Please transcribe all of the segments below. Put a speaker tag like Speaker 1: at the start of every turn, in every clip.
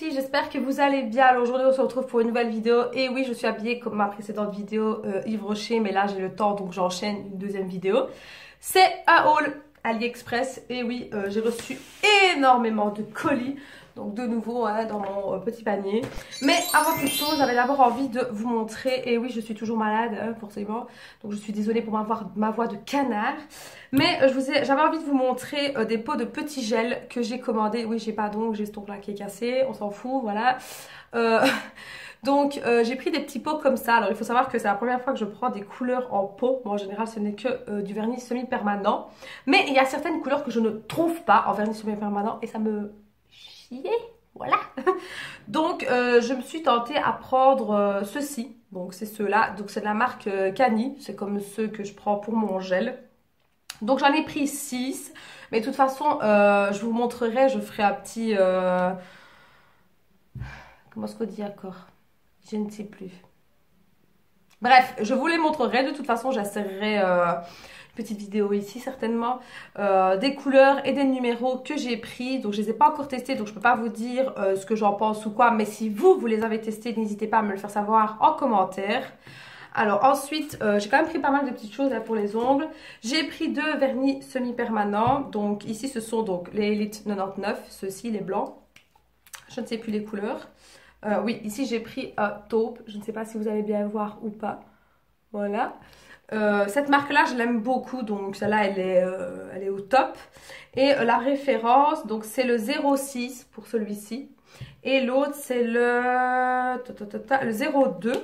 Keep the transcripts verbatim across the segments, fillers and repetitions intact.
Speaker 1: filles, j'espère que vous allez bien. Alors aujourd'hui on se retrouve pour une nouvelle vidéo. Et oui, je suis habillée comme ma précédente vidéo euh, Yves Rocher, mais là j'ai le temps donc j'enchaîne une deuxième vidéo. C'est un haul AliExpress. Et oui, euh, j'ai reçu énormément de colis. Donc de nouveau hein, dans mon euh, petit panier. Mais avant toute chose, j'avais d'abord envie de vous montrer. Et oui, je suis toujours malade hein, forcément. Donc je suis désolée pour ma voix, ma voix de canard. Mais euh, je vous ai, j'avais envie de vous montrer euh, des pots de petits gels que j'ai commandés. Oui, j'ai pas d'ongles, j'ai ce ongle là qui est cassé. On s'en fout, voilà. Euh, donc euh, j'ai pris des petits pots comme ça. Alors il faut savoir que c'est la première fois que je prends des couleurs en pot. Moi en général ce n'est que euh, du vernis semi-permanent. Mais il y a certaines couleurs que je ne trouve pas en vernis semi-permanent. Et ça me... voilà. Donc euh, je me suis tentée à prendre euh, ceux-ci. Donc c'est ceux-là. Donc c'est de la marque euh, Cani. C'est comme ceux que je prends pour mon gel. Donc j'en ai pris six. Mais de toute façon euh, je vous montrerai. Je ferai un petit... Euh... Comment est-ce qu'on dit encore? Je ne sais plus. Bref, je vous les montrerai. De toute façon j'insérerai... Euh... petite vidéo ici certainement, euh, des couleurs et des numéros que j'ai pris. Donc je les ai pas encore testés, donc je peux pas vous dire euh, ce que j'en pense ou quoi, mais si vous, vous les avez testés, n'hésitez pas à me le faire savoir en commentaire. Alors ensuite, euh, j'ai quand même pris pas mal de petites choses là, pour les ongles. J'ai pris deux vernis semi-permanents. Donc ici ce sont donc les Elite quatre-vingt-dix-neuf, ceux-ci les blancs. Je ne sais plus les couleurs. Euh, oui, ici j'ai pris un taupe, je ne sais pas si vous allez bien voir ou pas. Voilà. Euh, cette marque là je l'aime beaucoup, donc celle-là elle, euh, elle est au top. Et euh, la référence donc c'est le zéro six pour celui-ci et l'autre c'est le le zéro deux.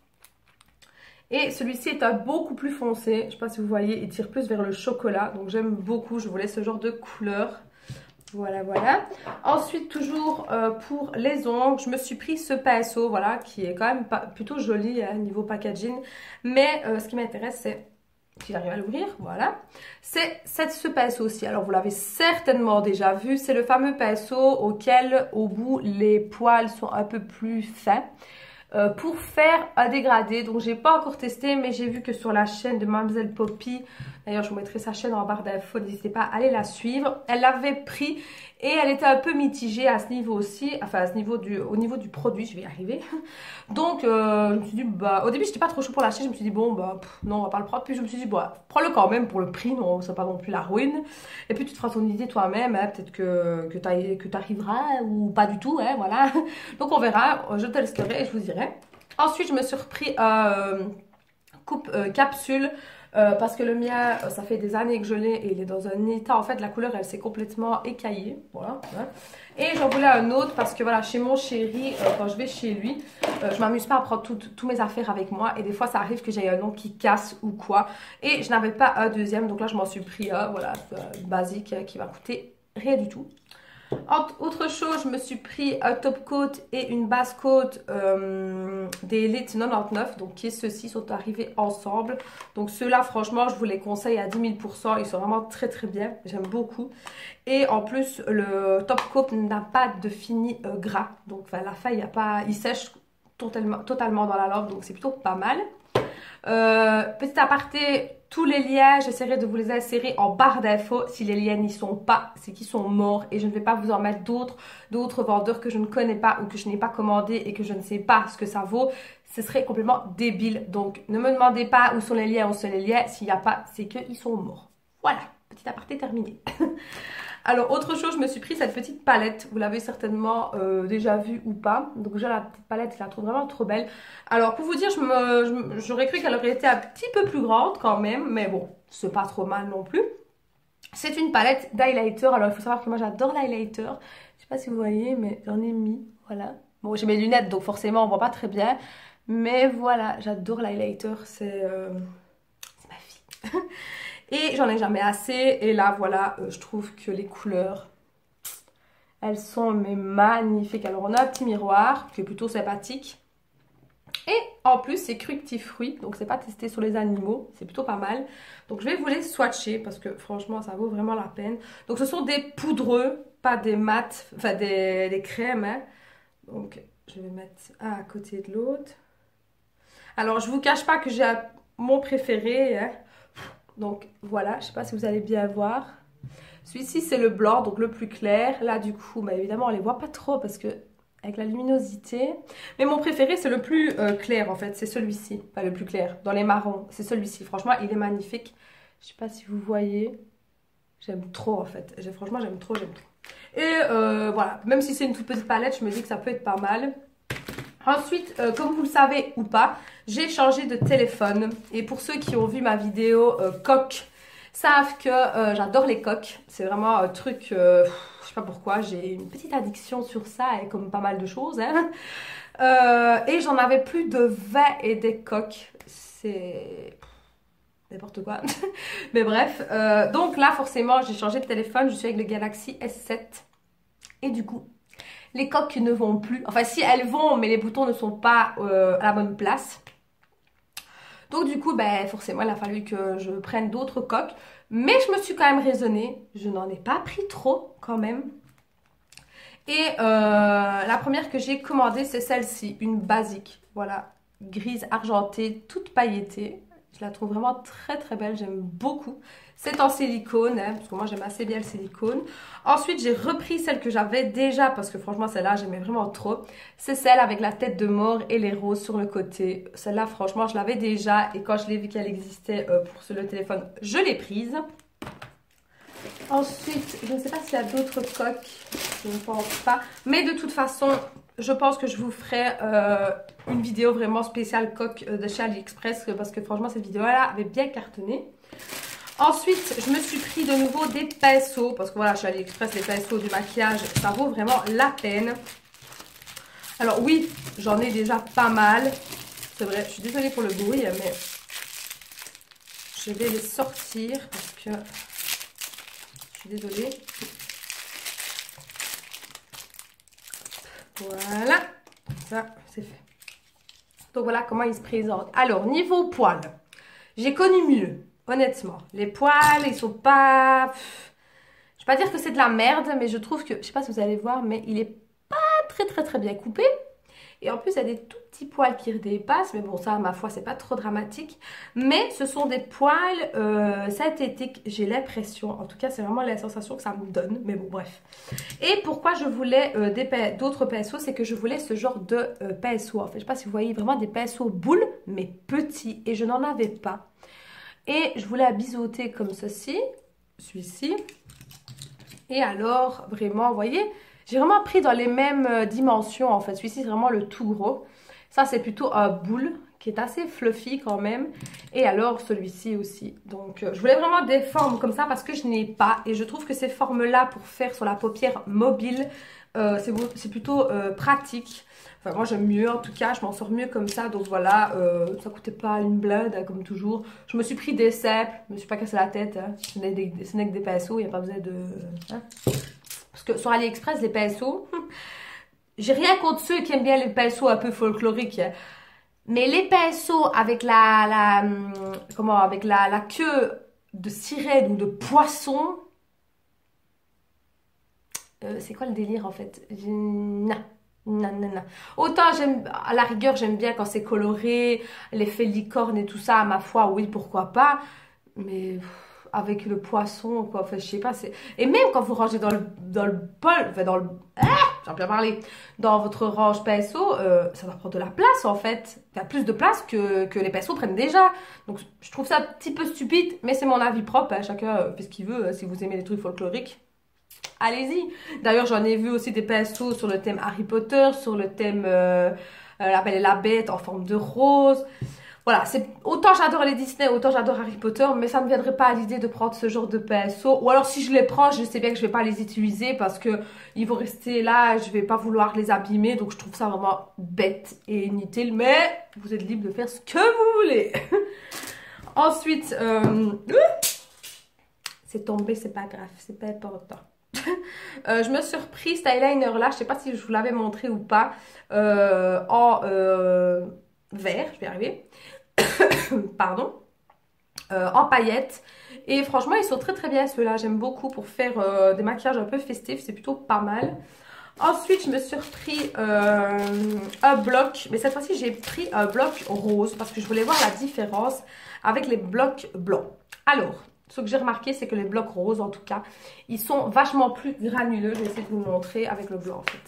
Speaker 1: Et celui-ci est un beaucoup plus foncé, je sais pas si vous voyez, il tire plus vers le chocolat, donc j'aime beaucoup. Je voulais ce genre de couleur. Voilà, voilà. Ensuite, toujours euh, pour les ongles, je me suis pris ce pinceau, voilà, qui est quand même pas, plutôt joli hein, niveau packaging. Mais euh, ce qui m'intéresse, c'est, si j'arrive à l'ouvrir, voilà, c'est ce pinceau aussi. Alors, vous l'avez certainement déjà vu, c'est le fameux pinceau auquel, au bout, les poils sont un peu plus fins. Euh, pour faire un dégradé, donc j'ai pas encore testé, mais j'ai vu que sur la chaîne de Mademoiselle Poppy, d'ailleurs je vous mettrai sa chaîne en barre d'infos, n'hésitez pas à aller la suivre, elle l'avait pris et elle était un peu mitigée à ce niveau aussi, enfin à ce niveau du, au niveau du produit, je vais y arriver. Donc euh, je me suis dit, bah au début j'étais pas trop chaud pour l'acheter, je me suis dit bon bah pff, non on va pas le prendre, puis je me suis dit bah prends-le quand même pour le prix, non c'est pas non plus la ruine, et puis tu te feras ton idée toi-même, hein, peut-être que, que tu arriveras ou pas du tout, hein, voilà. Donc on verra, je testerai et je vous dirai. Ensuite je me suis repris euh, coupe euh, capsule. Euh, parce que le mien, ça fait des années que je l'ai et il est dans un état, en fait la couleur elle s'est complètement écaillée, voilà. Hein. Et j'en voulais un autre parce que voilà, chez mon chéri, euh, quand je vais chez lui, euh, je m'amuse pas à prendre toutes mes affaires avec moi et des fois ça arrive que j'ai un ongle qui casse ou quoi. Et je n'avais pas un deuxième, donc là je m'en suis pris un, voilà, basique qui va coûter rien du tout. Autre chose, je me suis pris un top coat et une base coat euh, des Elite quatre-vingt-dix-neuf, donc qui ceux-ci sont arrivés ensemble. Donc ceux-là, franchement, je vous les conseille à dix mille pour cent, ils sont vraiment très très bien, j'aime beaucoup. Et en plus, le top coat n'a pas de fini euh, gras, donc enfin, la faille, y a pas, il sèche totalement, totalement dans la lampe, donc c'est plutôt pas mal. Euh, petit aparté, tous les liens, j'essaierai de vous les insérer en barre d'infos. Si les liens n'y sont pas, c'est qu'ils sont morts et je ne vais pas vous en mettre d'autres, d'autres vendeurs que je ne connais pas ou que je n'ai pas commandé et que je ne sais pas ce que ça vaut. Ce serait complètement débile. Donc ne me demandez pas où sont les liens, où sont les liens. S'il n'y a pas, c'est qu'ils sont morts. Voilà, petit aparté terminé. Alors autre chose, je me suis pris cette petite palette, vous l'avez certainement euh, déjà vue ou pas. Donc déjà la petite palette, je la trouve vraiment trop belle. Alors pour vous dire, j'aurais cru qu'elle aurait été un petit peu plus grande quand même, mais bon, c'est pas trop mal non plus. C'est une palette d'highlighter, alors il faut savoir que moi j'adore l'highlighter. Je sais pas si vous voyez, mais j'en ai mis, voilà. Bon, j'ai mes lunettes, donc forcément on voit pas très bien. Mais voilà, j'adore l'highlighter, c'est euh, ma fille. Et j'en ai jamais assez. Et là, voilà, euh, je trouve que les couleurs, elles sont mais magnifiques. Alors, on a un petit miroir qui est plutôt sympathique. Et en plus, c'est fructifruit. Donc, c'est pas testé sur les animaux. C'est plutôt pas mal. Donc, je vais vous les swatcher parce que franchement, ça vaut vraiment la peine. Donc, ce sont des poudreux, pas des mats, enfin des, des crèmes. Hein. Donc, je vais mettre un à côté de l'autre. Alors, je vous cache pas que j'ai mon préféré, hein. Donc voilà, je ne sais pas si vous allez bien voir. Celui-ci c'est le blanc, donc le plus clair. Là du coup, bah, évidemment on ne les voit pas trop parce que avec la luminosité. Mais mon préféré, c'est le plus euh, clair en fait, c'est celui-ci. Enfin, le plus clair, dans les marrons, c'est celui-ci. Franchement, il est magnifique. Je sais pas si vous voyez. J'aime trop en fait. Franchement, j'aime trop, j'aime trop. Et euh, voilà, même si c'est une toute petite palette, je me dis que ça peut être pas mal. Ensuite, euh, comme vous le savez ou pas, j'ai changé de téléphone. Et pour ceux qui ont vu ma vidéo euh, coque, savent que euh, j'adore les coques. C'est vraiment un truc, euh, je sais pas pourquoi, j'ai une petite addiction sur ça, et comme pas mal de choses. Hein. Euh, et j'en avais plus de vingt et des coques. C'est n'importe quoi. Mais bref, euh, donc là forcément j'ai changé de téléphone, je suis avec le Galaxy S sept. Et du coup, les coques ne vont plus. Enfin si, elles vont, mais les boutons ne sont pas euh, à la bonne place. Donc du coup, ben, forcément, il a fallu que je prenne d'autres coques. Mais je me suis quand même raisonnée. Je n'en ai pas pris trop quand même. Et euh, la première que j'ai commandée, c'est celle-ci. Une basique. Voilà, grise argentée, toute pailletée. Je la trouve vraiment très très belle, j'aime beaucoup. C'est en silicone, hein, parce que moi j'aime assez bien le silicone. Ensuite, j'ai repris celle que j'avais déjà, parce que franchement celle-là j'aimais vraiment trop. C'est celle avec la tête de mort et les roses sur le côté. Celle-là franchement je l'avais déjà, et quand je l'ai vu qu'elle existait euh, pour sur le téléphone, je l'ai prise. Ensuite, je ne sais pas s'il y a d'autres coques, je ne pense pas. Mais de toute façon, je pense que je vous ferai euh, une vidéo vraiment spéciale coque de chez AliExpress, parce que franchement cette vidéo-là avait bien cartonné. Ensuite, je me suis pris de nouveau des pinceaux, parce que voilà, chez AliExpress, les pinceaux du maquillage, ça vaut vraiment la peine. Alors oui, j'en ai déjà pas mal. C'est vrai, je suis désolée pour le bruit, mais je vais les sortir parce que... Je suis désolée. Voilà, ça c'est fait. Donc voilà comment il se présente. Alors, niveau poils, j'ai connu mieux, honnêtement. Les poils, ils sont pas... Je vais pas dire que c'est de la merde, mais je trouve que... Je sais pas si vous allez voir, mais il est pas très très très bien coupé. Et en plus, il y a des tout petits poils qui dépassent. Mais bon, ça, ma foi, c'est pas trop dramatique. Mais ce sont des poils euh, synthétiques, j'ai l'impression. En tout cas, c'est vraiment la sensation que ça me donne. Mais bon, bref. Et pourquoi je voulais euh, d'autres pinceaux, c'est que je voulais ce genre de euh, pinceau. En fait, je sais pas si vous voyez, vraiment des pinceaux boules, mais petits. Et je n'en avais pas. Et je voulais biseauter comme ceci. Celui-ci. Et alors, vraiment, vous voyez... J'ai vraiment pris dans les mêmes dimensions en fait. Celui-ci, c'est vraiment le tout gros. Ça, c'est plutôt un boule qui est assez fluffy quand même. Et alors, celui-ci aussi. Donc, euh, je voulais vraiment des formes comme ça parce que je n'ai pas. Et je trouve que ces formes-là, pour faire sur la paupière mobile, euh, c'est plutôt euh, pratique. Enfin, moi, j'aime mieux. En tout cas, je m'en sors mieux comme ça. Donc, voilà, euh, ça coûtait pas une blinde, hein, comme toujours. Je me suis pris des simples. Je me suis pas cassé la tête. Hein. Ce n'est que des pinceaux. Il n'y a pas besoin de... Hein. Parce que sur AliExpress, les pinceaux, j'ai rien contre ceux qui aiment bien les pinceaux un peu folkloriques. Mais les pinceaux avec la, la, comment, avec la, la queue de sirène ou de poisson, euh, c'est quoi le délire en fait? Non. Non, non, non. Autant j'aime, à la rigueur, j'aime bien quand c'est coloré, l'effet licorne et tout ça, à ma foi, oui, pourquoi pas. Mais... avec le poisson, quoi, enfin, je sais pas, c'est... Et même quand vous rangez dans le, dans le bol, enfin, dans le... Ah, j'ai bien parlé, dans votre range pinceau, euh, ça va prendre de la place, en fait. Enfin, plus de place que, que les pinceaux prennent déjà. Donc, je trouve ça un petit peu stupide, mais c'est mon avis propre, hein. Chacun fait ce qu'il veut, hein. Si vous aimez les trucs folkloriques, allez-y. D'ailleurs, j'en ai vu aussi des pinceaux sur le thème Harry Potter, sur le thème euh, euh, La Belle et la Bête en forme de rose... Voilà, autant j'adore les Disney, autant j'adore Harry Potter, mais ça ne me viendrait pas à l'idée de prendre ce genre de pinceau. Ou alors si je les prends, je sais bien que je ne vais pas les utiliser parce que ils vont rester là, je ne vais pas vouloir les abîmer. Donc je trouve ça vraiment bête et inutile, mais vous êtes libre de faire ce que vous voulez. Ensuite, euh... c'est tombé, c'est pas grave, c'est pas important. euh, je me suis repris cet eyeliner là, je ne sais pas si je vous l'avais montré ou pas, euh, en euh, vert, je vais y arriver. Pardon, euh, en paillettes. Et franchement, ils sont très très bien ceux-là. J'aime beaucoup pour faire euh, des maquillages un peu festifs. C'est plutôt pas mal. Ensuite, je me suis repris euh, un bloc. Mais cette fois-ci, j'ai pris un bloc rose parce que je voulais voir la différence avec les blocs blancs. Alors, ce que j'ai remarqué, c'est que les blocs roses, en tout cas, ils sont vachement plus granuleux. Je vais essayer de vous montrer avec le blanc, en fait.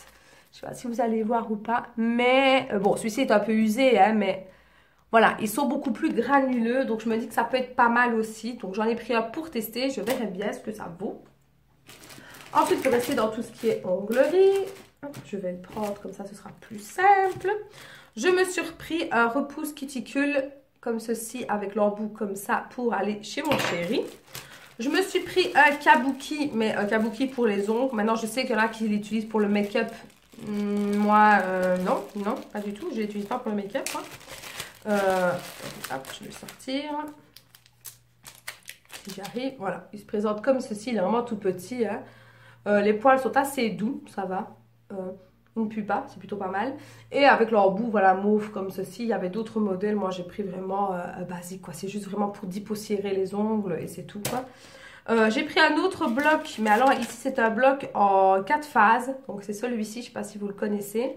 Speaker 1: Je sais pas si vous allez voir ou pas. Mais euh, bon, celui-ci est un peu usé, hein, mais voilà, ils sont beaucoup plus granuleux. Donc je me dis que ça peut être pas mal aussi. Donc j'en ai pris un pour tester. Je verrai bien ce que ça vaut. Ensuite, pour rester dans tout ce qui est onglerie, je vais le prendre comme ça, ce sera plus simple. Je me suis repris un repousse cuticule comme ceci avec l'embout comme ça pour aller chez mon chéri. Je me suis pris un kabuki, mais un kabuki pour les ongles. Maintenant, je sais qu'il y en a qui l'utilisent pour le make-up. Moi, euh, non, non, pas du tout. Je ne l'utilise pas pour le make-up. Hein. Euh, hop, je vais le sortir. Si j'arrive, voilà. Il se présente comme ceci, il est vraiment tout petit. Hein. Euh, les poils sont assez doux, ça va. Euh, il ne pue pas, c'est plutôt pas mal. Et avec l'embout, voilà, mauve comme ceci. Il y avait d'autres modèles. Moi, j'ai pris vraiment euh, basique, quoi. C'est juste vraiment pour dépoussiérer les ongles et c'est tout, quoi. Euh, j'ai pris un autre bloc, mais alors ici, c'est un bloc en quatre phases. Donc, c'est celui-ci, je ne sais pas si vous le connaissez.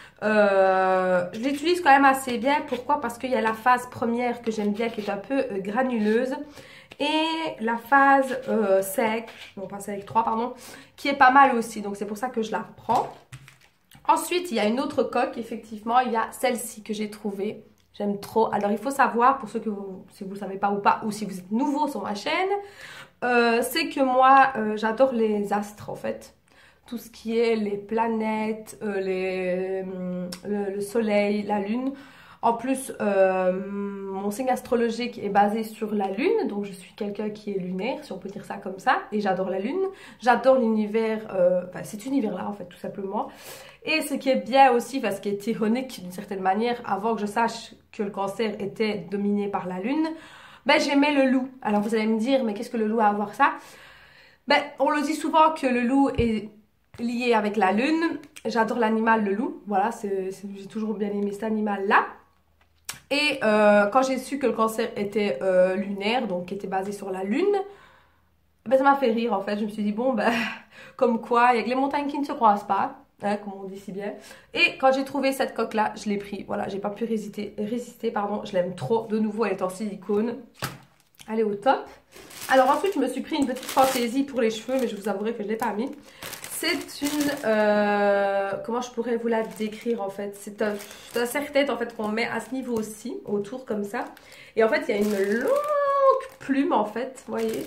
Speaker 1: Euh, je l'utilise quand même assez bien. Pourquoi? Parce qu'il y a la phase première que j'aime bien, qui est un peu euh, granuleuse. Et la phase euh, sec, non pas sec trois, pardon, qui est pas mal aussi. Donc c'est pour ça que je la prends. Ensuite, il y a une autre coque, effectivement. Il y a celle-ci que j'ai trouvée. J'aime trop. Alors il faut savoir, pour ceux que vous, si vous ne le savez pas ou pas, ou si vous êtes nouveau sur ma chaîne, euh, c'est que moi, euh, j'adore les astres en fait. Tout ce qui est les planètes, euh, les, euh, le, le soleil, la lune. En plus, euh, mon signe astrologique est basé sur la lune, donc je suis quelqu'un qui est lunaire, si on peut dire ça comme ça, et j'adore la lune. J'adore l'univers, euh, enfin cet univers-là en fait, tout simplement. Et ce qui est bien aussi, enfin ce qui est ironique d'une certaine manière, avant que je sache que le cancer était dominé par la lune, ben j'aimais le loup. Alors vous allez me dire, mais qu'est-ce que le loup a à voir ça? Ben on le dit souvent que le loup est lié avec la lune. J'adore l'animal, le loup. Voilà, j'ai toujours bien aimé cet animal-là. Et euh, quand j'ai su que le cancer était euh, lunaire, donc qui était basé sur la lune, ben, ça m'a fait rire en fait. Je me suis dit, bon, ben, comme quoi, il y a que les montagnes qui ne se croisent pas, hein, comme on dit si bien. Et quand j'ai trouvé cette coque-là, je l'ai pris. Voilà, j'ai pas pu résister, résister pardon. Je l'aime trop. De nouveau, elle est en silicone. Elle est au top. Alors ensuite, je me suis pris une petite fantaisie pour les cheveux, mais je vous avouerai que je ne l'ai pas mis. C'est une... Euh, comment je pourrais vous la décrire en fait? C'est un, un serre-tête en fait qu'on met à ce niveau-ci, autour comme ça. Et en fait, il y a une longue plume en fait, vous voyez?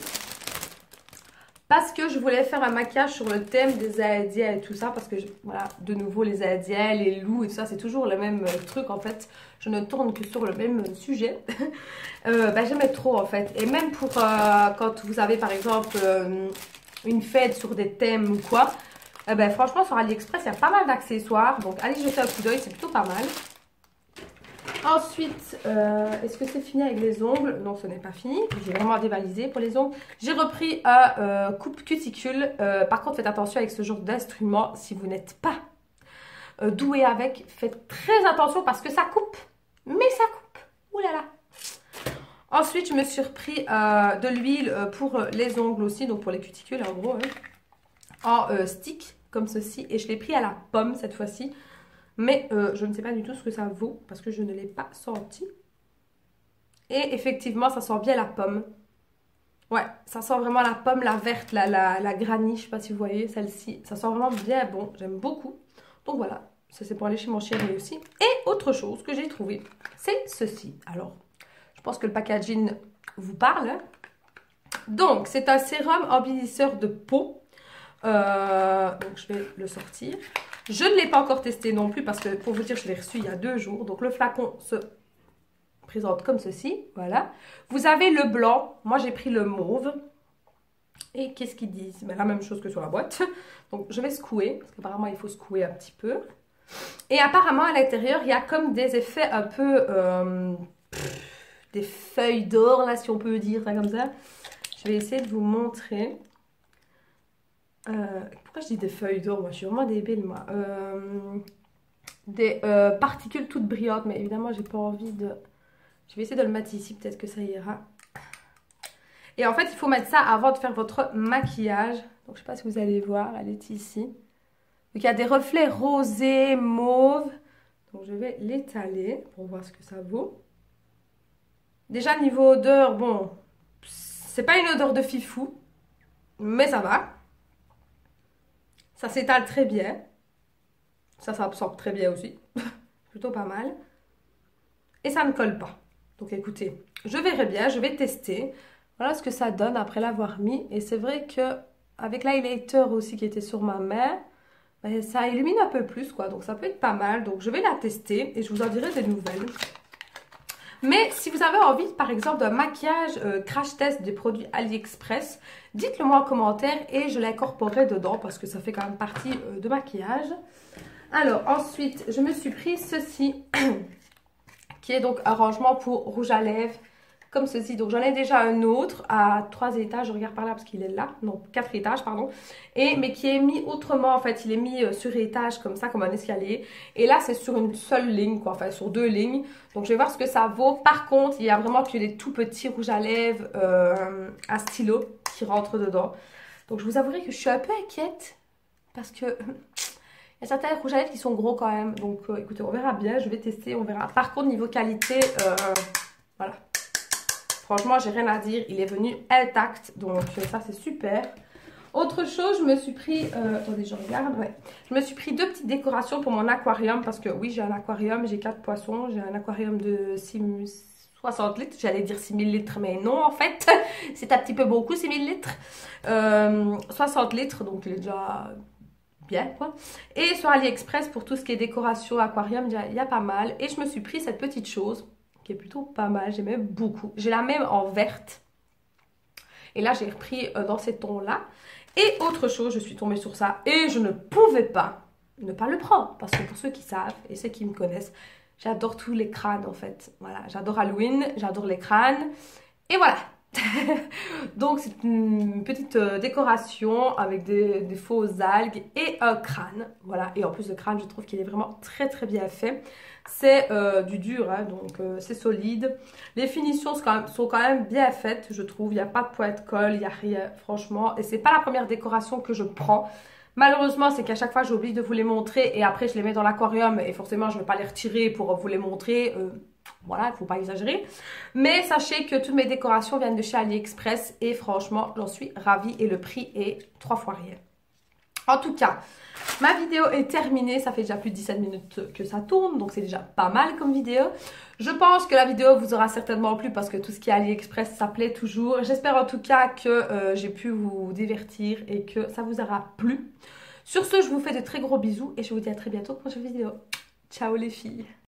Speaker 1: Parce que je voulais faire un maquillage sur le thème des Aédiens et tout ça. Parce que, je, voilà, de nouveau, les Aédiens, les loups et tout ça, c'est toujours le même truc en fait. Je ne tourne que sur le même sujet. euh, bah, j'aimais trop en fait. Et même pour euh, quand vous avez par exemple... Euh, une fête sur des thèmes ou quoi, eh ben, franchement sur AliExpress il y a pas mal d'accessoires, donc allez jeter un coup d'œil, c'est plutôt pas mal. Ensuite, euh, est-ce que c'est fini avec les ongles? Non, ce n'est pas fini, j'ai vraiment dévalisé pour les ongles. J'ai repris un euh, coupe cuticule, euh, par contre faites attention avec ce genre d'instrument si vous n'êtes pas euh, doué avec, faites très attention parce que ça coupe, mais ça coupe, ouh là là. Ensuite, je me suis repris euh, de l'huile pour les ongles aussi, donc pour les cuticules en gros, hein, en euh, stick comme ceci. Et je l'ai pris à la pomme cette fois-ci. Mais euh, je ne sais pas du tout ce que ça vaut parce que je ne l'ai pas senti. Et effectivement, ça sent bien la pomme. Ouais, ça sent vraiment la pomme, la verte, la, la, la granny, je ne sais pas si vous voyez celle-ci. Ça sent vraiment bien bon, j'aime beaucoup. Donc voilà, ça c'est pour aller chez mon chéri aussi. Et autre chose que j'ai trouvé, c'est ceci. Alors... je pense que le packaging vous parle. Donc, c'est un sérum embellisseur de peau. Euh, donc, je vais le sortir. Je ne l'ai pas encore testé non plus parce que, pour vous dire, je l'ai reçu il y a deux jours. Donc, le flacon se présente comme ceci. Voilà. Vous avez le blanc. Moi, j'ai pris le mauve. Et qu'est-ce qu'ils disent? Ben, la même chose que sur la boîte. Donc, je vais secouer. Parce qu'apparemment, il faut secouer un petit peu. Et apparemment, à l'intérieur, il y a comme des effets un peu... Euh, des feuilles d'or, là, si on peut dire ça comme ça. Je vais essayer de vous montrer. Euh, pourquoi je dis des feuilles d'or? Moi, je suis vraiment débile, moi. Euh, des euh, particules toutes brillantes, mais évidemment, j'ai pas envie de... Je vais essayer de le mettre ici, peut-être que ça ira. Et en fait, il faut mettre ça avant de faire votre maquillage. Donc, je sais pas si vous allez voir, elle est ici. Donc, il y a des reflets rosés, mauves. Donc, je vais l'étaler pour voir ce que ça vaut. Déjà, niveau odeur, bon, c'est pas une odeur de fifou, mais ça va. Ça s'étale très bien. Ça, ça absorbe très bien aussi. Plutôt pas mal. Et ça ne colle pas. Donc écoutez, je verrai bien, je vais tester. Voilà ce que ça donne après l'avoir mis. Et c'est vrai que avec l'highlighter aussi qui était sur ma main, ben, ça illumine un peu plus quoi. Donc ça peut être pas mal. Donc je vais la tester et je vous en dirai des nouvelles. Mais si vous avez envie, par exemple, d'un maquillage euh, crash test des produits AliExpress, dites-le moi en commentaire et je l'incorporerai dedans parce que ça fait quand même partie euh, de maquillage. Alors, ensuite, je me suis pris ceci, qui est donc un rangement pour rouge à lèvres, comme ceci. Donc, j'en ai déjà un autre à trois étages, je regarde par là parce qu'il est là, non, quatre étages, pardon. Et, mais qui est mis autrement, en fait, il est mis sur étage, comme ça, comme un escalier. Et là, c'est sur une seule ligne, quoi, enfin, sur deux lignes. Donc, je vais voir ce que ça vaut. Par contre, il y a vraiment que des tout petits rouges à lèvres euh, à stylo qui rentrent dedans. Donc, je vous avouerai que je suis un peu inquiète parce que... Il y a certains rouges à lèvres qui sont gros quand même. Donc euh, écoutez, on verra bien. Je vais tester, on verra. Par contre, niveau qualité, euh, voilà. Franchement, j'ai rien à dire. Il est venu intact. Donc euh, ça, c'est super. Autre chose, je me suis pris... Euh, attendez, je regarde. Ouais. Je me suis pris deux petites décorations pour mon aquarium. Parce que oui, j'ai un aquarium. J'ai quatre poissons. J'ai un aquarium de soixante litres. J'allais dire six mille litres, mais non, en fait. C'est un petit peu beaucoup, six mille litres. Euh, soixante litres, donc il est déjà... bien quoi. Et sur AliExpress pour tout ce qui est décoration aquarium, il y, y a pas mal. Et je me suis pris cette petite chose qui est plutôt pas mal, j'aimais beaucoup. J'ai la même en verte. Et là j'ai repris euh, dans ces tons là. Et autre chose, je suis tombée sur ça et je ne pouvais pas ne pas le prendre. Parce que pour ceux qui savent et ceux qui me connaissent, j'adore tous les crânes en fait. Voilà, j'adore Halloween, j'adore les crânes. Et voilà. Donc c'est une petite euh, décoration avec des, des fausses algues et un crâne. Voilà, et en plus le crâne je trouve qu'il est vraiment très très bien fait. C'est euh, du dur, hein, donc euh, c'est solide. Les finitions sont quand, même, sont quand même bien faites, je trouve. Il n'y a pas de point de colle, il n'y a rien, franchement. Et c'est pas la première décoration que je prends. Malheureusement, c'est qu'à chaque fois j'oublie de vous les montrer et après je les mets dans l'aquarium et forcément je ne vais pas les retirer pour vous les montrer. Euh, Voilà, il ne faut pas exagérer. Mais sachez que toutes mes décorations viennent de chez AliExpress et franchement, j'en suis ravie et le prix est trois fois rien. En tout cas, ma vidéo est terminée. Ça fait déjà plus de dix-sept minutes que ça tourne, donc c'est déjà pas mal comme vidéo. Je pense que la vidéo vous aura certainement plu parce que tout ce qui est AliExpress, ça plaît toujours. J'espère en tout cas que euh, j'ai pu vous divertir et que ça vous aura plu. Sur ce, je vous fais de très gros bisous et je vous dis à très bientôt pour une prochaine vidéo. Ciao les filles!